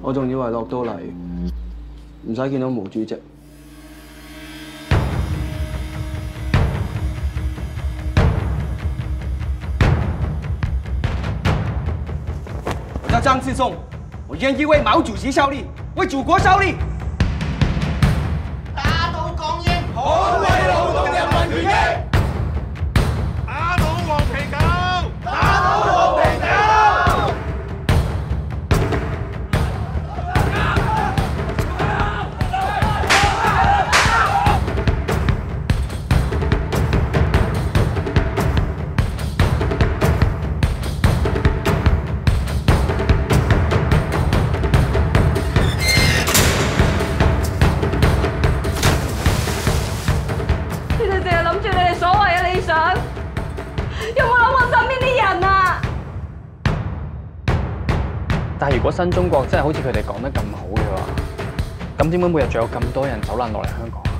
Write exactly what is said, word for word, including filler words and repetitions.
我仲以為落到嚟唔使見到毛主席。 我叫张自重，我愿意为毛主席效力，为祖国效力。 打倒港英， 捍衛勞動人民權益。 打倒黃皮狗， 打倒黃皮狗。 但係如果新中國真係好似佢哋講得咁好嘅話，咁點解每日仲有咁多人走難落嚟香港？